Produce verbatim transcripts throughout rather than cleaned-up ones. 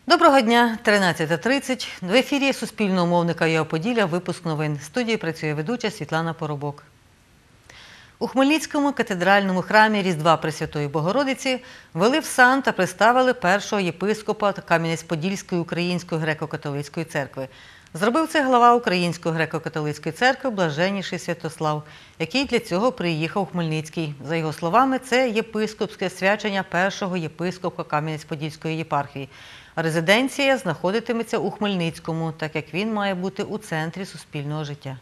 Доброго дня, тринадцята тридцять. В ефірі Суспільного мовника ЮА Поділля, випуск новин. В студії працює ведуча Світлана Поробок. У Хмельницькому катедральному храмі Різдва Пресвятої Богородиці вели в сан та представили першого єпископа Кам'янець-Подільської Української греко-католицької церкви. Зробив це глава Української греко-католицької церкви Блаженніший Святослав, який для цього приїхав у Хмельницький. За його словами, це єпископське свячення першого єпископа Кам'янець-Подільської єпархії. Резиденція знаходитиметься у Хмельницькому, так як він має бути у центрі суспільного життя.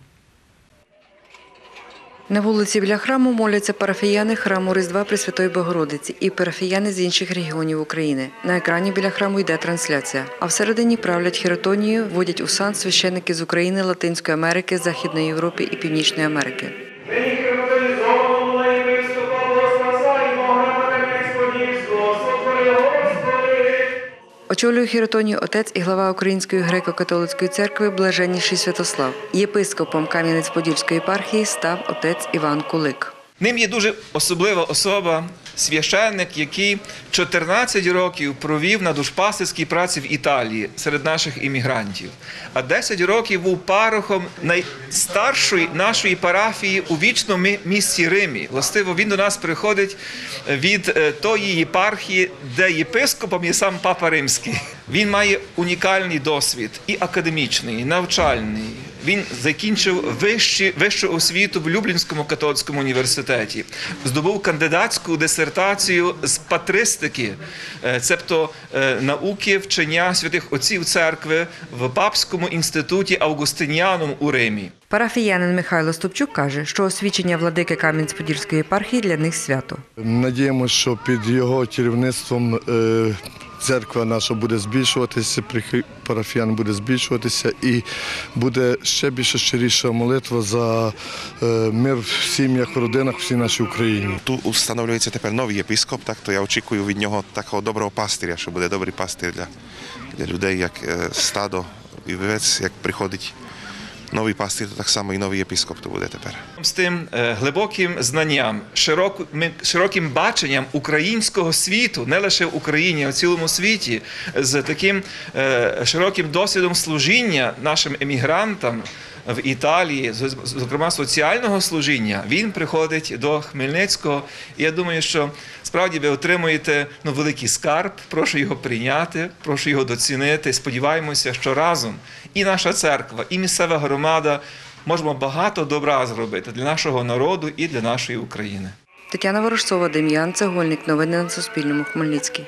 На вулиці біля храму моляться парафіяни храму Різдва Пресвятої Богородиці і парафіяни з інших регіонів України. На екрані біля храму йде трансляція. А всередині правлять хіротонією, водять у сан священники з України, Латинської Америки, Західної Європи і Північної Америки. Очолює хіротонію отець і глава Української греко-католицької церкви Блаженніший Святослав. Єпископом Кам'янець-Подільської єпархії став отець Іван Кулик. Ним є дуже особлива особа, священник, який чотирнадцять років провів на душпастерській праці в Італії серед наших іммігрантів. А десять років був парохом найстаршої нашої парафії у вічному місті Римі. Властиво, він до нас приходить від тої єпархії, де єпископом є сам Папа Римський. Він має унікальний досвід і академічний, і навчальний. Він закінчив вищу, вищу освіту в Люблінському католицькому університеті. Здобув кандидатську дисертацію з патристики, цебто науки вчення святих отців церкви в Папському інституті Августиніанум у Римі. Парафіянин Михайло Стопчук каже, що освічення владики Кам'янець-Подільської єпархії для них свято. Надіємося, що під його керівництвом церква наша буде збільшуватися, парафіян буде збільшуватися і буде ще більше щиріша молитва за мир в сім'ях, в родинах, всій нашій Україні. Тут встановлюється тепер новий єпископ, так то я очікую від нього такого доброго пастиря, що буде добрий пастир для, для людей, як стадо і вівець, як приходить новий пастир, то так само і новий єпископ то буде тепер. З тим глибоким знанням, широким, широким баченням українського світу, не лише в Україні, а в цілому світі, з таким широким досвідом служіння нашим емігрантам в Італії, зокрема соціального служіння, він приходить до Хмельницького. І я думаю, що справді ви отримуєте ну, великий скарб, прошу його прийняти, прошу його доцінити. Сподіваємося, що разом і наша церква, і місцева громада можемо багато добра зробити для нашого народу і для нашої України. Тетяна Ворожцова, Дем'ян Цегольник. Новини на Суспільному. Хмельницький.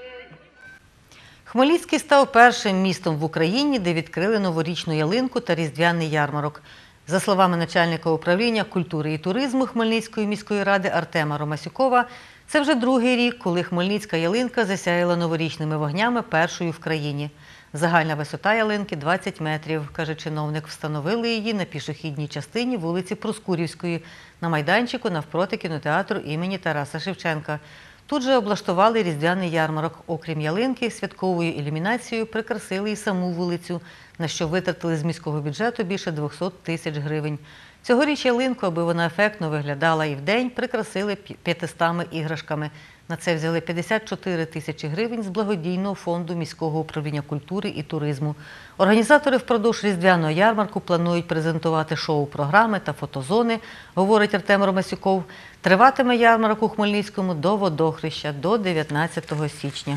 Хмельницький став першим містом в Україні, де відкрили новорічну ялинку та різдвяний ярмарок. За словами начальника управління культури і туризму Хмельницької міської ради Артема Ромасюкова, це вже другий рік, коли хмельницька ялинка засяяла новорічними вогнями першою в країні. Загальна висота ялинки – двадцять метрів, каже чиновник. Встановили її на пішохідній частині вулиці Проскурівської, на майданчику навпроти кінотеатру імені Тараса Шевченка. Тут же облаштували різдвяний ярмарок. Окрім ялинки, святковою ілюмінацією прикрасили і саму вулицю, на що витратили з міського бюджету більше двохсот тисяч гривень. Цьогоріч ялинку, аби вона ефектно виглядала і вдень, прикрасили п'ятистами іграшками. На це взяли п'ятдесят чотири тисячі гривень з благодійного фонду міського управління культури і туризму. Організатори впродовж різдвяного ярмарку планують презентувати шоу-програми та фотозони, говорить Артем Ромасюков. Триватиме ярмарок у Хмельницькому до Водохреща, до дев'ятнадцятого січня.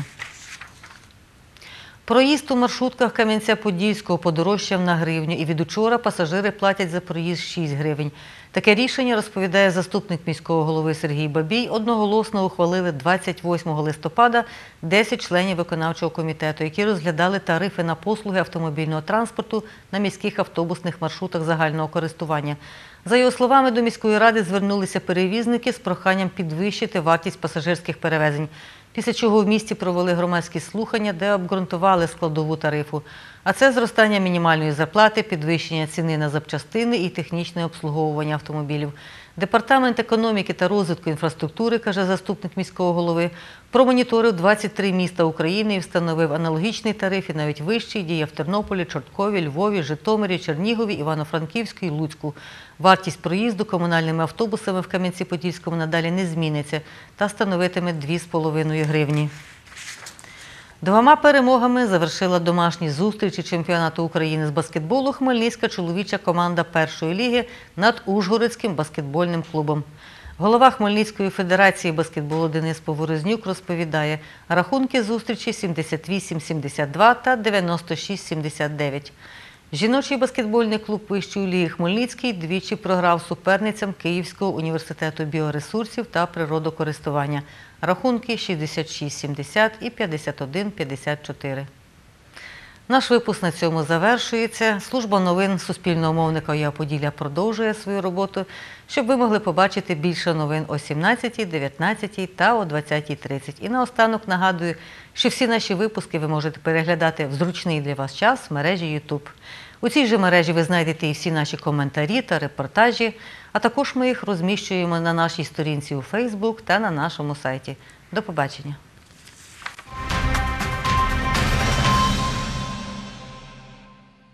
Проїзд у маршрутках Кам'янця-Подільського подорожчав на гривню, і від учора пасажири платять за проїзд шість гривень. Таке рішення, розповідає заступник міського голови Сергій Бабій, одноголосно ухвалили двадцять восьмого листопада десять членів виконавчого комітету, які розглядали тарифи на послуги автомобільного транспорту на міських автобусних маршрутах загального користування. За його словами, до міської ради звернулися перевізники з проханням підвищити вартість пасажирських перевезень. Після чого в місті провели громадські слухання, де обґрунтували складову тарифу. А це зростання мінімальної зарплати, підвищення ціни на запчастини і технічне обслуговування автомобілів. Департамент економіки та розвитку інфраструктури, каже заступник міського голови, промоніторив двадцять три міста України і встановив аналогічний тариф і навіть вищий, діє в Тернополі, Чорткові, Львові, Житомирі, Чернігові, Івано-Франківську і Луцьку. Вартість проїзду комунальними автобусами в Кам'янці-Подільському надалі не зміниться та становитиме дві з половиною гривні. Двома перемогами завершила домашні зустрічі чемпіонату України з баскетболу хмельницька чоловіча команда першої ліги над Ужгородським баскетбольним клубом. Голова Хмельницької федерації баскетболу Денис Поворознюк розповідає, рахунки зустрічі сімдесят вісім сімдесят два та дев'яносто шість сімдесят дев'ять. Жіночий баскетбольний клуб вищої ліги Хмельницький двічі програв суперницям Київського університету біоресурсів та природокористування. Рахунки шістдесят шість сімдесят і п'ятдесят один п'ятдесят чотири. Наш випуск на цьому завершується. Служба новин Суспільного мовника «ОЯ Поділля» продовжує свою роботу, щоб ви могли побачити більше новин о сімнадцятій, дев'ятнадцятій та о двадцятій тридцять. І наостанок нагадую, що всі наші випуски ви можете переглядати в зручний для вас час в мережі YouTube. У цій же мережі ви знайдете і всі наші коментарі та репортажі, а також ми їх розміщуємо на нашій сторінці у Facebook та на нашому сайті. До побачення!